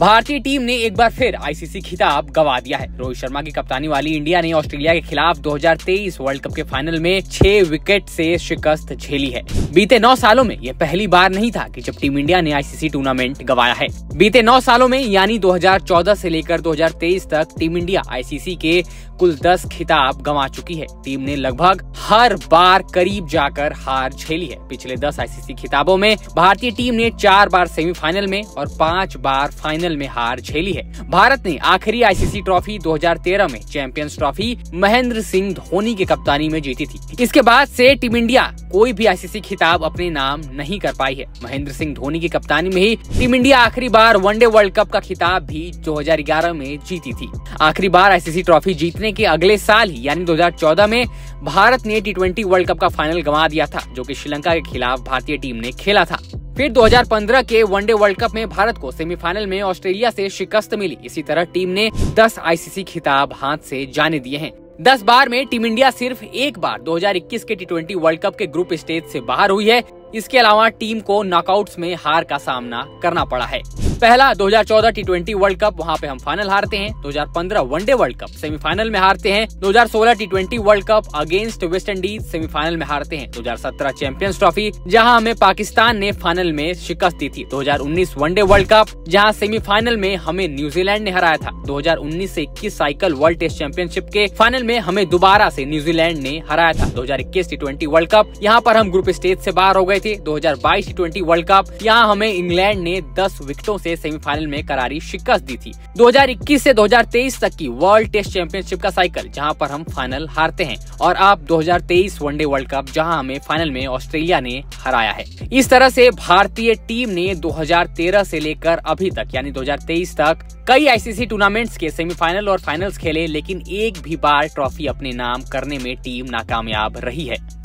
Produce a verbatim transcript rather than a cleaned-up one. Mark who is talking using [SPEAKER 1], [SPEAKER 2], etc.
[SPEAKER 1] भारतीय टीम ने एक बार फिर आईसीसी खिताब गंवा दिया है। रोहित शर्मा की कप्तानी वाली इंडिया ने ऑस्ट्रेलिया के खिलाफ दो हज़ार तेईस वर्ल्ड कप के फाइनल में छह विकेट से शिकस्त झेली है। बीते नौ सालों में यह पहली बार नहीं था कि जब टीम इंडिया ने आईसीसी टूर्नामेंट गंवाया है। बीते नौ सालों में यानी दो हज़ार चौदह से लेकर दो हज़ार तेईस तक टीम इंडिया आईसीसी के कुल दस खिताब गंवा चुकी है। टीम ने लगभग हर बार करीब जाकर हार झेली है। पिछले दस आईसीसी खिताबों में भारतीय टीम ने चार बार सेमीफाइनल में और पांच बार फाइनल में हार झेली है। भारत ने आखिरी आईसीसी ट्रॉफी दो हज़ार तेरह में चैंपियंस ट्रॉफी महेंद्र सिंह धोनी की कप्तानी में जीती थी। इसके बाद से टीम इंडिया कोई भी आईसीसी खिताब अपने नाम नहीं कर पाई है। महेंद्र सिंह धोनी की कप्तानी में ही टीम इंडिया आखिरी बार वनडे वर्ल्ड कप का खिताब भी दो हज़ार ग्यारह में जीती थी। आखिरी बार आईसीसी ट्रॉफी जीतने के अगले साल ही यानी दो हज़ार चौदह में भारत ने टी ट्वेंटी वर्ल्ड कप का फाइनल गंवा दिया था, जो कि श्रीलंका के खिलाफ भारतीय टीम ने खेला था। फिर दो हज़ार पंद्रह के वनडे वर्ल्ड कप में भारत को सेमीफाइनल में ऑस्ट्रेलिया से शिकस्त मिली। इसी तरह टीम ने दस आईसीसी खिताब हाथ से जाने दिए हैं। दस बार में टीम इंडिया सिर्फ एक बार दो हज़ार इक्कीस के टी ट्वेंटी वर्ल्ड कप के ग्रुप स्टेज से बाहर हुई है। इसके अलावा टीम को नॉकआउट्स में हार का सामना करना पड़ा है। पहला दो हज़ार चौदह टी ट्वेंटी वर्ल्ड कप, वहां पे हम फाइनल हारते हैं। दो हज़ार पंद्रह वनडे वर्ल्ड कप सेमीफाइनल में हारते हैं। दो हज़ार सोलह T twenty world cup against West Indies semifinal में हारते हैं। दो हज़ार सत्रह चैंपियंस ट्रॉफी, जहां हमें पाकिस्तान ने फाइनल में शिकस्त दी थी। दो हज़ार उन्नीस वनडे वर्ल्ड कप, जहां सेमीफाइनल में हमें न्यूजीलैंड ने हराया था। दो हज़ार उन्नीस से इक्कीस साइकिल वर्ल्ड टेस्ट चैंपियनशिप के फाइनल में हमें दोबारा से न्यूजीलैंड ने हराया था। दो हज़ार इक्कीस टी ट्वेंटी वर्ल्ड कप, यहाँ पर हम ग्रुप स्टेज से बाहर हो गए थे। दो हज़ार बाईस टी ट्वेंटी वर्ल्ड कप, यहाँ हमें इंग्लैंड ने दस विकेटों से सेमीफाइनल में करारी शिकस्त दी थी। दो हज़ार इक्कीस से दो हज़ार तेईस तक की वर्ल्ड टेस्ट चैंपियनशिप का साइकिल, जहां पर हम फाइनल हारते हैं, और अब दो हज़ार तेईस वनडे वर्ल्ड कप, जहां हमें फाइनल में ऑस्ट्रेलिया ने हराया है। इस तरह से भारतीय टीम ने दो हज़ार तेरह से लेकर अभी तक यानी दो हज़ार तेईस तक कई आईसीसी टूर्नामेंट्स के सेमीफाइनल और फाइनल्स खेले, लेकिन एक भी बार ट्रॉफी अपने नाम करने में टीम नाकामयाब रही है।